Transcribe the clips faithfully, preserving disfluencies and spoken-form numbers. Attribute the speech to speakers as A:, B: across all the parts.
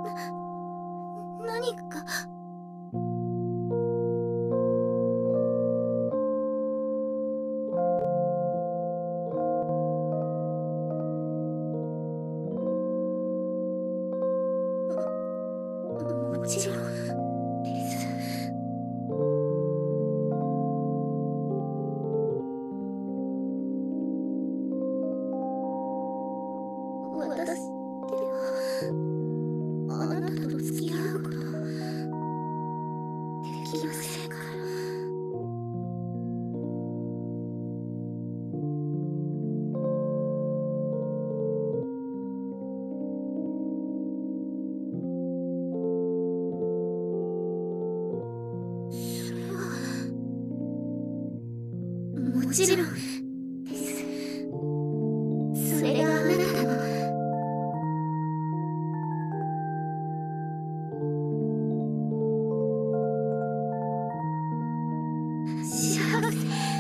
A: 何か。も、もちろんです。私はあなたと付き合うことできませんから。それはもちろんです。それがあなたの幸せなら。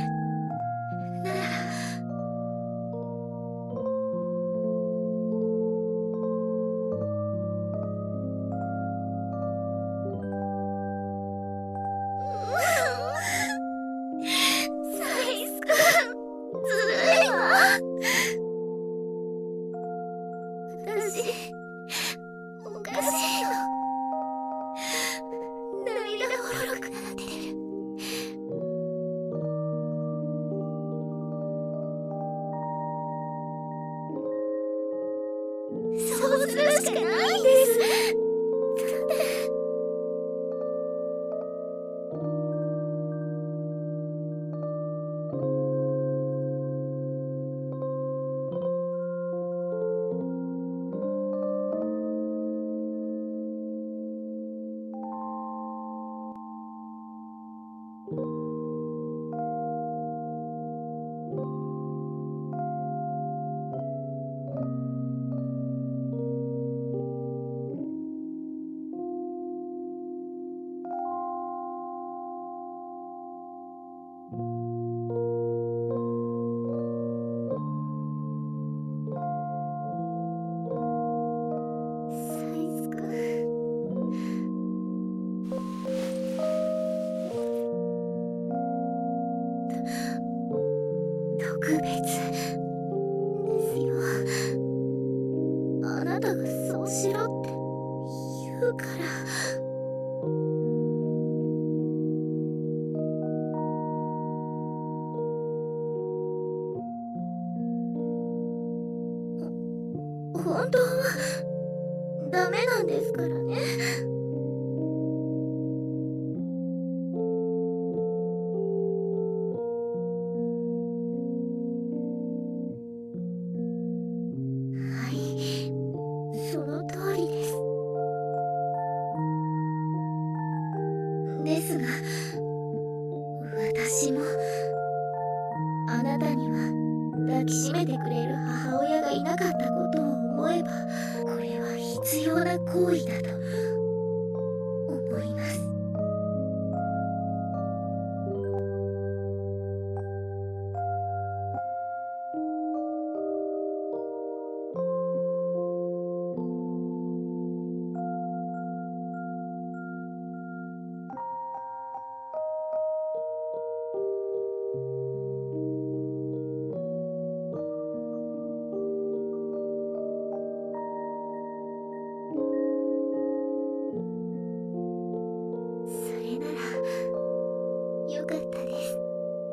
A: サイス君、ずるいわ。私おかしいの。涙もろくなってる。そうするしかないんです。だってサイス君、特別ですよ。あなたがそうしろって言うから。本当はダメなんですからね。はい、その通りです。ですが私もあなたには抱きしめてくれる母親がいなかったことを思えば、これは必要な行為だと思います。それならよかったです。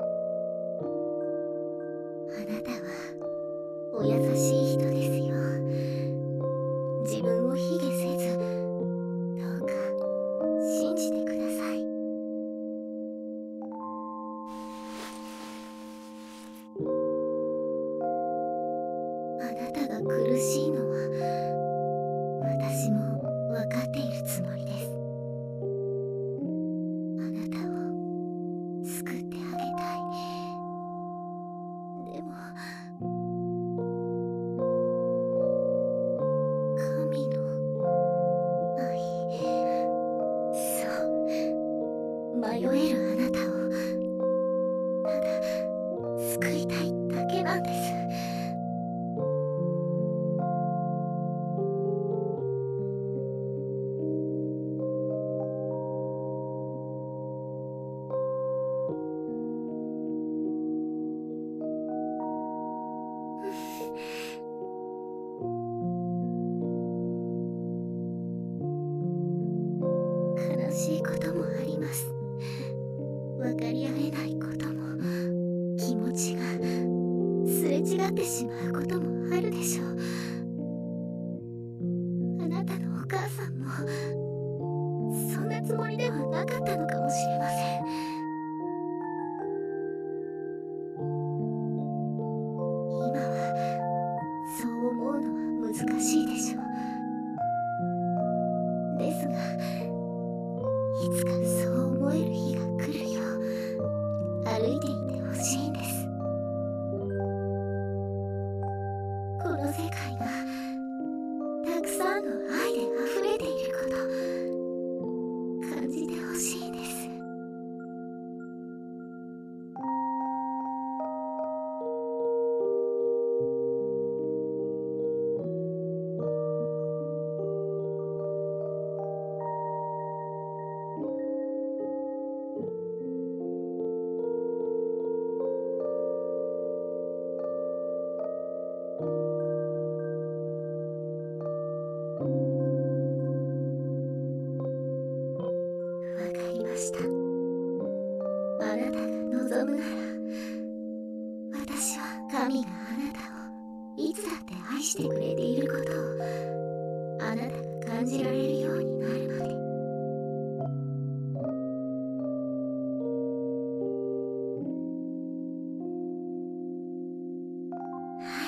A: あなたはお優しい人ですよ。自分を卑下せず、どうか信じてください。あなたが苦しいのは私も分かっているつもりです。あなたを救ってあげたい。でも神の愛、そう、迷えるあなたをただ救いたいだけなんです。 悲しいこともあります。分かり合えないことも、気持ちがすれ違ってしまうこともあるでしょう。あなたのお母さんもそんなつもりではなかったのかもしれません。今はそう思うのは難しいでしょう。ですが、いつかそう思える日が来るよう歩いていてほしいんです。この世界がたくさんの愛で溢れていること感じてほしいんです。わかりました。あなたが望むなら、私は神があなたをいつだって愛してくれていることをあなたが感じられるようになるまで。はい。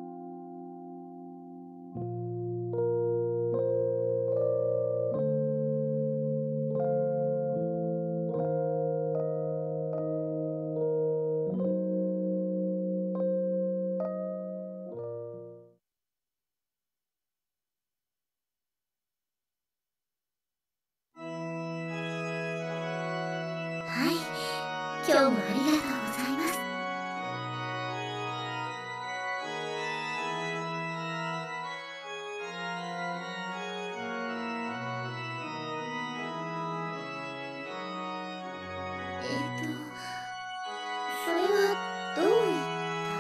A: はい。今日もありがとうございます。えっと、それはどういった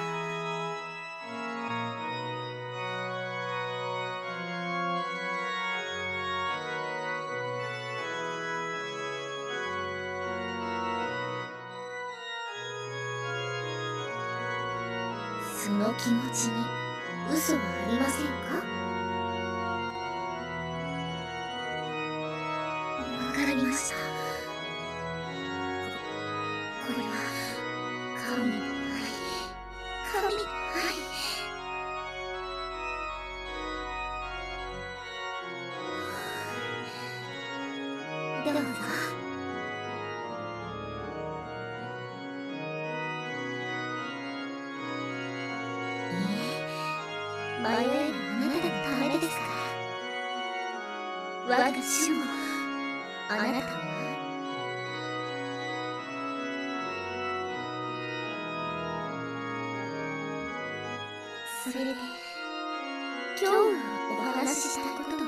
A: その気持ちに嘘はありませんか？わかりました。これは神の愛、神の愛。どうぞ。いいえ、迷えるあなたのためですから。我が主もあなたを愛。それで今日お話ししたいことは